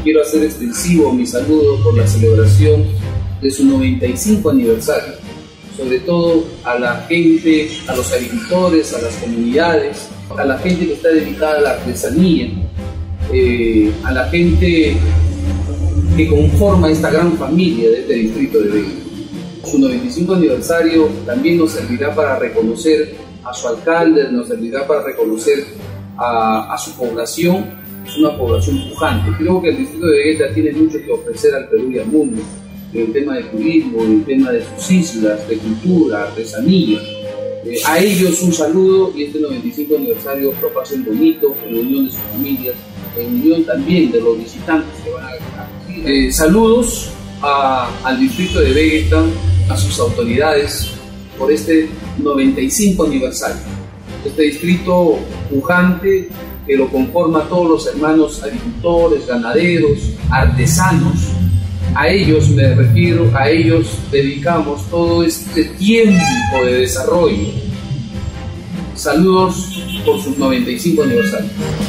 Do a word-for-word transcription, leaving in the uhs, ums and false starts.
quiero hacer extensivo mi saludo por la celebración de su noventa y cinco aniversario, sobre todo a la gente, a los agricultores, a las comunidades, a la gente que está dedicada a la artesanía, eh, a la gente que conforma esta gran familia de este distrito de Vega. Su noventa y cinco aniversario también nos servirá para reconocer a su alcalde, nos servirá para reconocer a, a su población. Es una población pujante. Creo que el distrito de Vegueta tiene mucho que ofrecer al Perú y al mundo en el tema de turismo, en el tema de sus islas, de cultura, artesanía. Eh, a ellos un saludo, y este noventa y cinco aniversario lo pasen bonito, en unión de sus familias, en unión también de los visitantes que van a viajar. Eh, saludos a, al distrito de Vegueta, a sus autoridades por este noventa y cinco aniversario. Este distrito pujante que lo conforma todos los hermanos agricultores, ganaderos, artesanos. A ellos me refiero, a ellos dedicamos todo este tiempo de desarrollo. Saludos por sus noventa y cinco aniversarios.